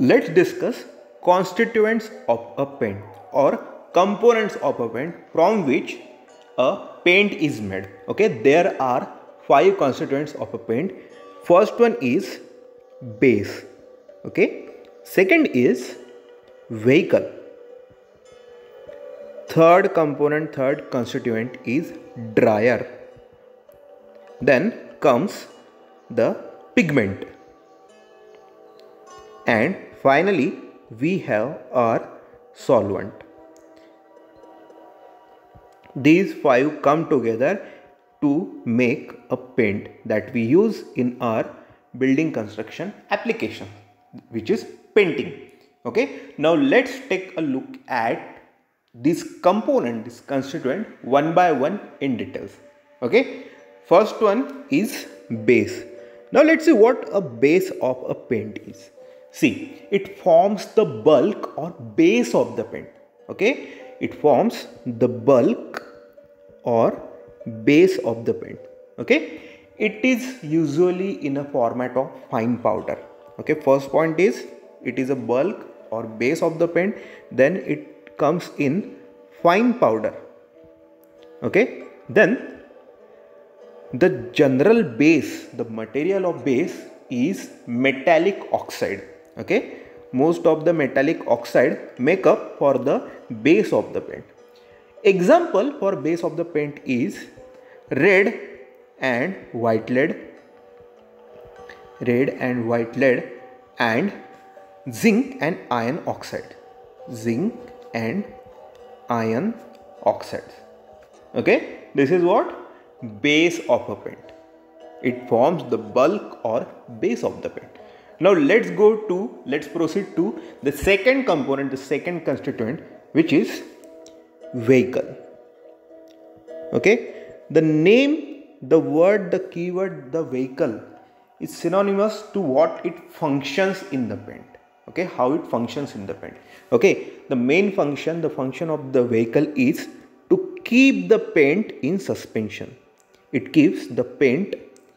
Let's discuss constituents of a paint or components of a paint from which a paint is made. Okay, there are 5 constituents of a paint. First one is base. Okay, second is vehicle. Third constituent is dryer. Then comes the pigment. And finally, we have our solvent. These 5 come together to make a paint that we use in our building construction application, which is painting. Okay, now let's take a look at this component, this constituent, one by one in details. Okay, first one is base. Now let's see what a base of a paint is. See, it forms the bulk or base of the paint. Okay, it forms the bulk or base of the paint. Okay, it is usually in a format of fine powder. Okay, first point is it is a bulk or base of the paint, then it comes in fine powder. Okay, then the general base, the material of base is metallic oxide. Okay, most of the metallic oxide make up for the base of the paint. Example for base of the paint is red and white lead, and zinc and iron oxide, Okay, this is what base of a paint. It forms the bulk or base of the paint. Now let's proceed to the second component, the second constituent, which is vehicle. Okay, the name, the word, the keyword, the vehicle is synonymous to what it functions in the paint. Okay, how it functions in the paint. Okay, the main function, the function of the vehicle is to keep the paint in suspension. It keeps the paint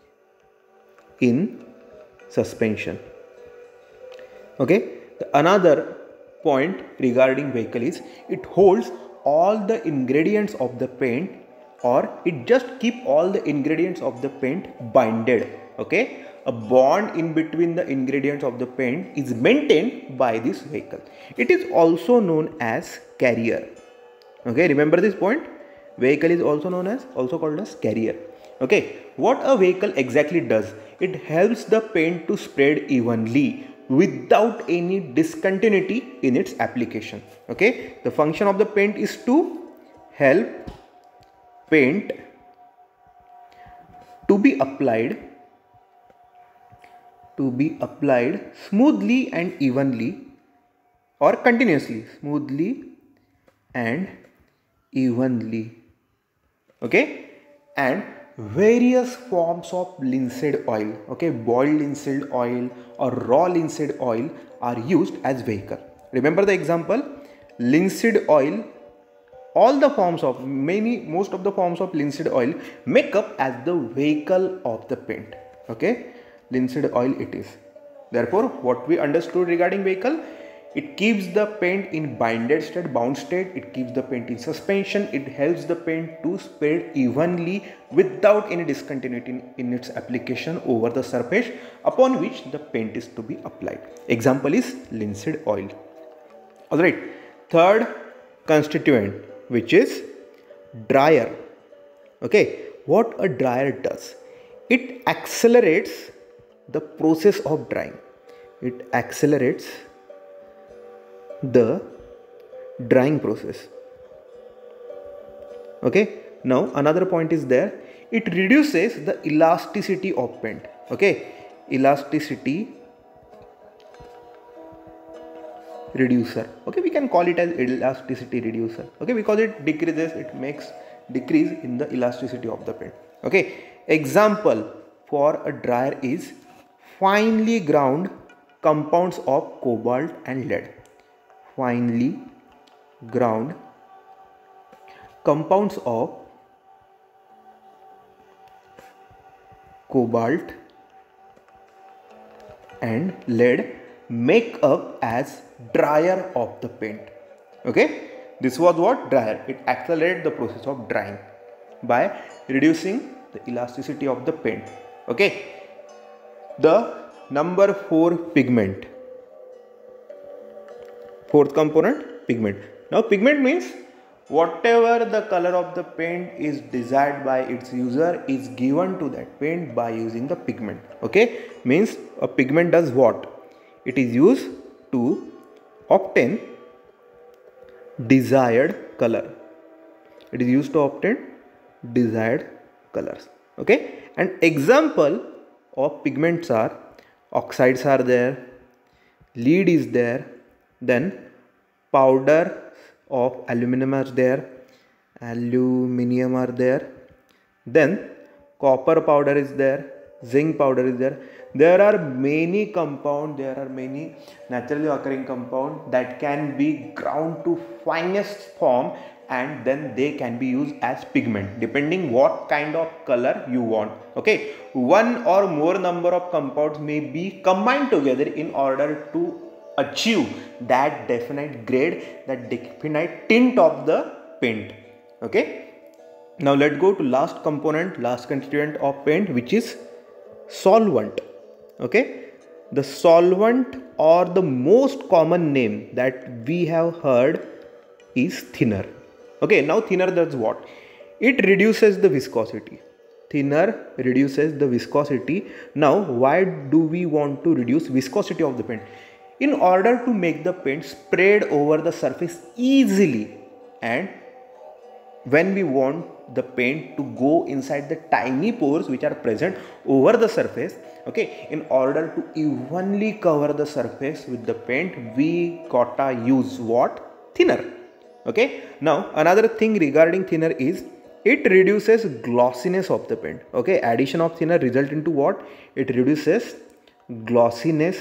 in suspension. Okay, another point regarding vehicle is it holds all the ingredients of the paint, or it just keep all the ingredients of the paint binded. Okay, a bond in between the ingredients of the paint is maintained by this vehicle. It is also known as carrier. Okay, remember this point. Vehicle is also called as carrier. Okay, what a vehicle exactly does? It helps the paint to spread evenly without any discontinuity in its application. Okay, the function of the paint is to help paint to be applied smoothly and evenly, or continuously, smoothly and evenly. Okay, and various forms of linseed oil, okay, boiled linseed oil or raw linseed oil are used as vehicle. Remember the example, linseed oil, most of the forms of linseed oil make up as the vehicle of the paint. Okay, linseed oil it is. Therefore, what we understood regarding vehicle, it keeps the paint in bound state, it keeps the paint in suspension, it helps the paint to spread evenly without any discontinuity in its application over the surface upon which the paint is to be applied. Example is linseed oil. Alright, third constituent, which is dryer. Okay, what a dryer does? It accelerates the process of drying. It accelerates the drying process. Okay, now another point is there, it reduces the elasticity of paint. Okay, elasticity reducer. Okay, we can call it as elasticity reducer. Okay, because it decreases, it makes decrease in the elasticity of the paint. Okay, example for a dryer is finely ground compounds of cobalt and lead. Finely ground compounds of cobalt and lead make up as dryer of the paint. Okay, this was what? Dryer. It accelerated the process of drying by reducing the elasticity of the paint. Okay, the number 4, pigment. Fourth component, pigment. Now pigment means whatever the color of the paint is desired by its user is given to that paint by using the pigment. Okay, means a pigment does what? It is used to obtain desired color. It is used to obtain desired colors. Okay, and example of pigments are oxides are there, lead is there, then powder of aluminum are there, then copper powder is there, zinc powder is there. There are many compounds, there are many naturally occurring compounds that can be ground to finest form, and then they can be used as pigment depending what kind of color you want. Okay, one or more number of compounds may be combined together in order to achieve that definite grade, that definite tint of the paint. Okay, now let's go to last component, last constituent of paint, which is solvent. Okay, the solvent, or the most common name that we have heard, is thinner. Okay, now thinner does what? It reduces the viscosity. Thinner reduces the viscosity. Now why do we want to reduce viscosity of the paint? In order to make the paint spread over the surface easily, and when we want the paint to go inside the tiny pores which are present over the surface, okay, in order to evenly cover the surface with the paint, we gotta use what? Thinner. Okay, now another thing regarding thinner is it reduces glossiness of the paint. Okay, addition of thinner result into what? It reduces glossiness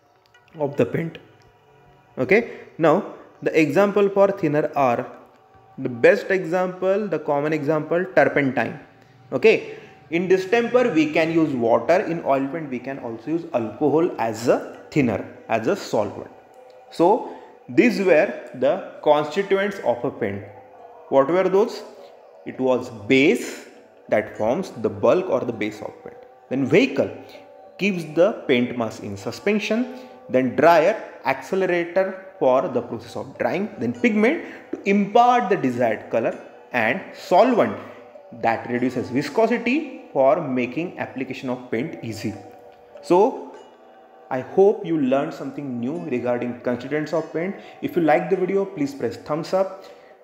of the paint. Okay, now the example for thinner are, the best example, the common example, turpentine. Okay, in distemper we can use water, in oil paint we can also use alcohol as a thinner, as a solvent. So these were the constituents of a paint. What were those? It was base that forms the bulk or the base of paint. Then vehicle keeps the paint mass in suspension. Then dryer, accelerator for the process of drying. Then pigment to impart the desired color, and solvent that reduces viscosity for making application of paint easy. So I hope you learned something new regarding constituents of paint. If you like the video, please press thumbs up.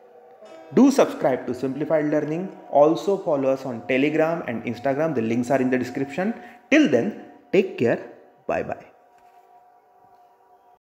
Do subscribe to Simplified Learning. Also follow us on Telegram and Instagram. The links are in the description. Till then, take care. Bye bye.